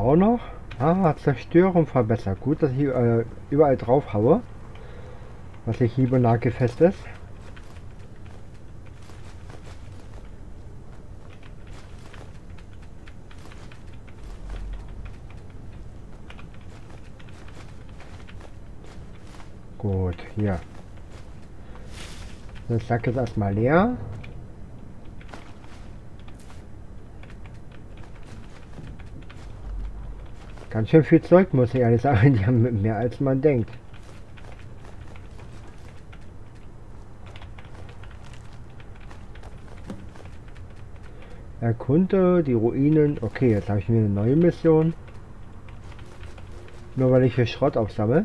auch noch. Ah, Zerstörung verbessert. Gut, dass ich überall drauf haue. Was hier hieb- und nagelfest ist. Gut, hier. Das Sack ist erstmal leer. Ganz schön viel Zeug, muss ich ehrlich sagen. Die haben mehr als man denkt. Erkunde die Ruinen. Okay, jetzt habe ich mir eine neue Mission. Nur weil ich hier Schrott aufsammle.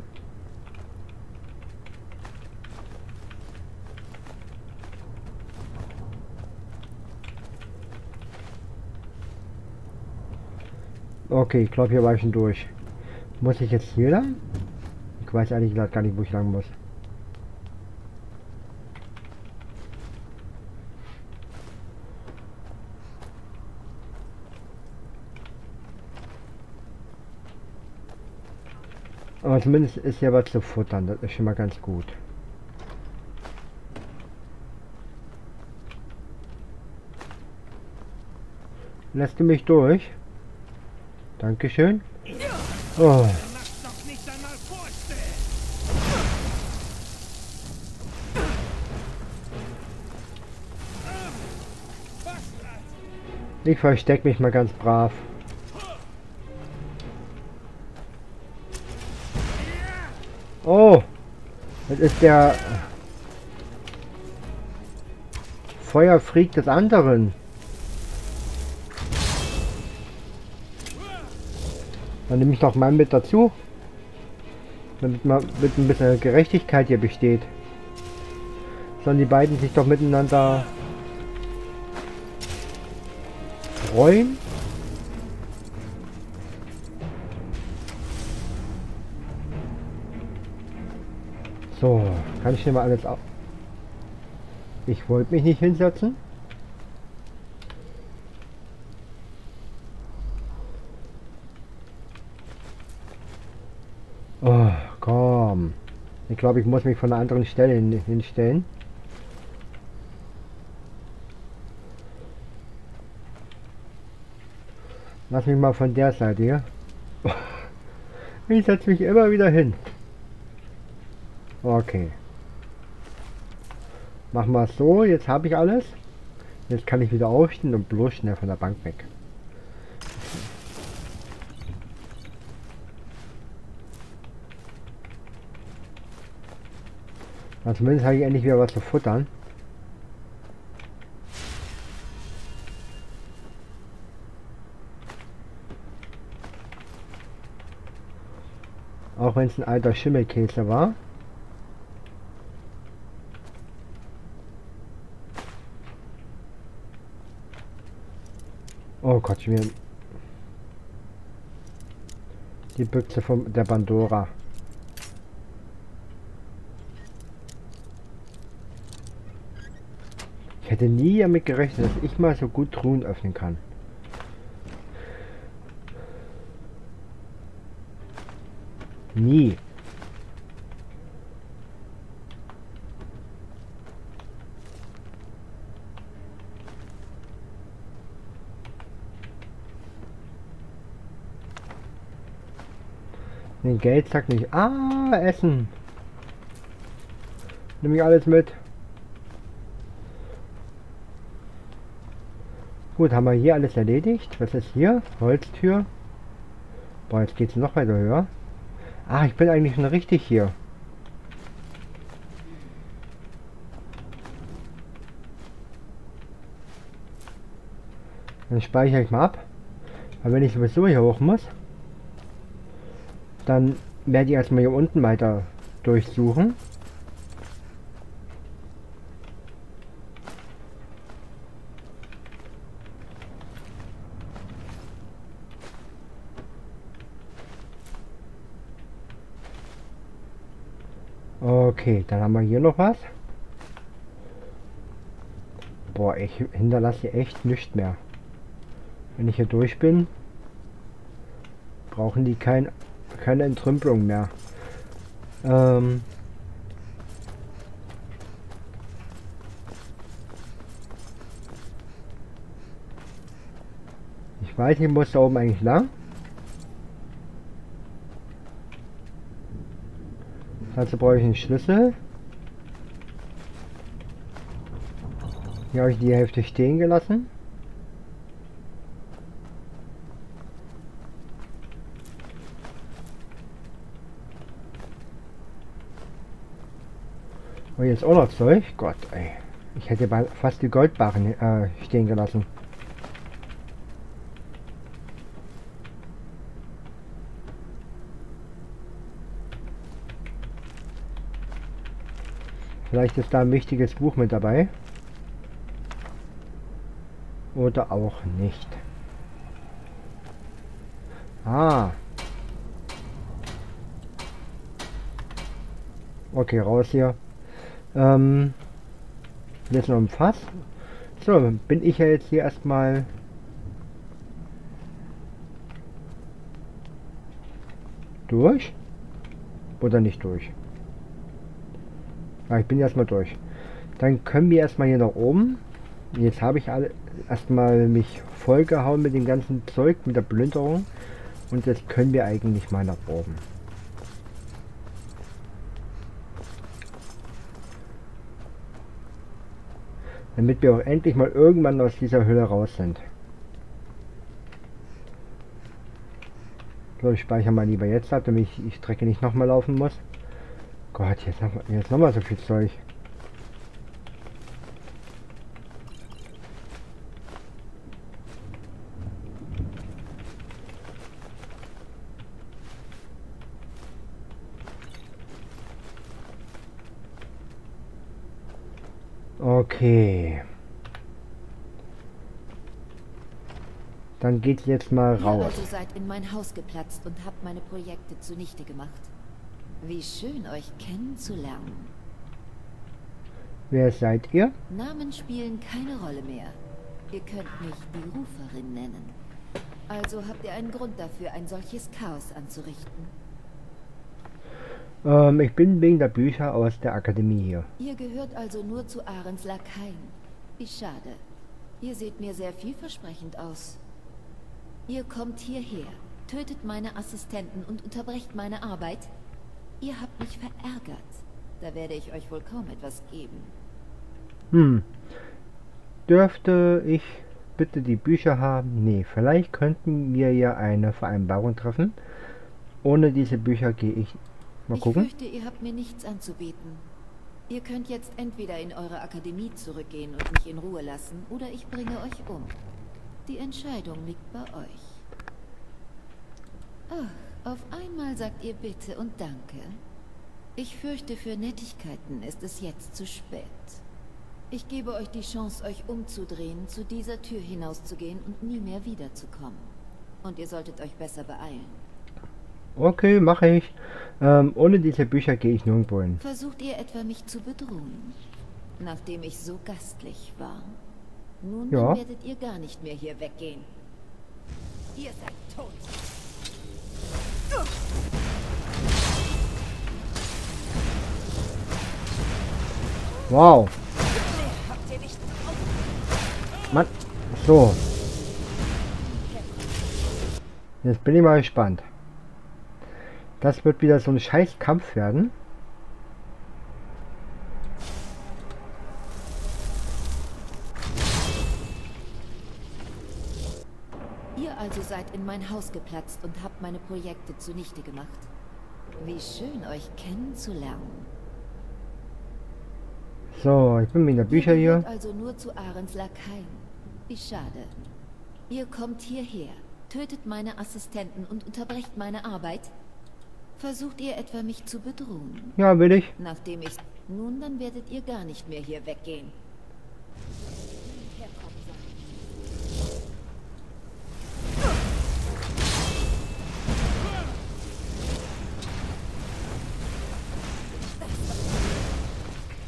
Okay, ich glaube, hier war ich schon durch. Muss ich jetzt hier lang? Ich weiß ehrlich gesagt gar nicht, wo ich lang muss. Aber zumindest ist ja was zu futtern. Das ist schon mal ganz gut. Lässt du mich durch? Dankeschön. Oh. Ich versteck mich mal ganz brav. Oh, das ist der Feuerfreak des anderen. Dann nehme ich doch mal mit dazu, damit man mit ein bisschen Gerechtigkeit hier besteht. Sollen die beiden sich doch miteinander freuen? So, kann ich hier mal alles auf. Ich wollte mich nicht hinsetzen. Oh, komm. Ich glaube, ich muss mich von einer anderen Stelle hinstellen. Lass mich mal von der Seite hier. Ich setze mich immer wieder hin. Okay. Machen wir es so. Jetzt habe ich alles. Jetzt kann ich wieder aufstehen und bloß schnell von der Bank weg. Na, zumindest habe ich endlich wieder was zu futtern. Auch wenn es ein alter Schimmelkäse war. Oh Gott, mir die Büchse von der Pandora. Ich hätte nie damit gerechnet, dass ich mal so gut Truhen öffnen kann. Nie. Den Geldsack nicht. Ah, Essen. Nimm ich alles mit. Gut, haben wir hier alles erledigt. Was ist hier? Holztür. Boah, jetzt geht's noch weiter höher. Ah, ich bin eigentlich schon richtig hier. Dann speichere ich mal ab. Weil wenn ich sowieso hier hoch muss, dann werde ich erstmal hier unten weiter durchsuchen. Okay, dann haben wir hier noch was. Boah, ich hinterlasse echt nichts mehr. Wenn ich hier durch bin. brauchen die keine Entrümpelung mehr. Ich weiß, ich muss da oben eigentlich lang. Dazu brauche ich einen Schlüssel. Hier habe ich die Hälfte stehen gelassen. Und jetzt auch noch Zeug. Gott, ey. Ich hätte fast die Goldbarren stehen gelassen. Vielleicht ist da ein wichtiges Buch mit dabei. Oder auch nicht. Ah. Okay, raus hier. Jetzt noch ein Fass. So, bin ich ja jetzt hier erstmal durch. Oder nicht durch? Ja, ich bin erstmal durch. Dann können wir erstmal hier nach oben. Jetzt habe ich erstmal mich vollgehauen mit dem ganzen Zeug, mit der Plünderung. Und jetzt können wir eigentlich mal nach oben. Damit wir auch endlich mal irgendwann aus dieser Höhle raus sind. So, ich speichere mal lieber jetzt ab, damit ich die Strecke nicht nochmal laufen muss. Gott, jetzt noch mal so viel Zeug. Okay. Dann geht's jetzt mal raus. Ihr also seid in mein Haus geplatzt und habt meine Projekte zunichte gemacht. Wie schön, euch kennenzulernen. Wer seid ihr? Namen spielen keine Rolle mehr. Ihr könnt mich die Ruferin nennen. Also habt ihr einen Grund dafür, ein solches Chaos anzurichten. Ich bin wegen der Bücher aus der Akademie hier. Ihr gehört also nur zu Ahrens Lakaien. Wie schade. Ihr seht mir sehr vielversprechend aus. Ihr kommt hierher, tötet meine Assistenten und unterbrecht meine Arbeit. Ihr habt mich verärgert. Da werde ich euch wohl kaum etwas geben. Dürfte ich bitte die Bücher haben? Nee, vielleicht könnten wir ja eine Vereinbarung treffen. Ohne diese Bücher gehe ich... Mal gucken. Ich fürchte, ihr habt mir nichts anzubieten. Ihr könnt jetzt entweder in eure Akademie zurückgehen und mich in Ruhe lassen, oder ich bringe euch um. Die Entscheidung liegt bei euch. Ach, auf einmal sagt ihr Bitte und Danke. Ich fürchte, für Nettigkeiten ist es jetzt zu spät. Ich gebe euch die Chance, euch umzudrehen, zu dieser Tür hinauszugehen und nie mehr wiederzukommen. Und ihr solltet euch besser beeilen. Okay, mache ich. Ohne diese Bücher gehe ich nirgendwo hin. Versucht ihr etwa, mich zu bedrohen? Nachdem ich so gastlich war? Nun Ja. dann werdet ihr gar nicht mehr hier weggehen. Ihr seid tot. Wow. Mann. So. Jetzt bin ich mal gespannt. Das wird wieder so ein scheiß Kampf werden. Ihr also seid in mein Haus geplatzt und habt meine Projekte zunichte gemacht. Wie schön, euch kennenzulernen. So, ich bin mit der Bücher Ihr hier. gehört also nur zu Ahrens Lakaien. Wie schade. Ihr kommt hierher, tötet meine Assistenten und unterbrecht meine Arbeit. Versucht ihr etwa, mich zu bedrohen? Ja, will ich. Nachdem ich... Nun, dann werdet ihr gar nicht mehr hier weggehen.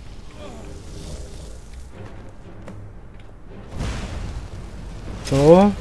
So.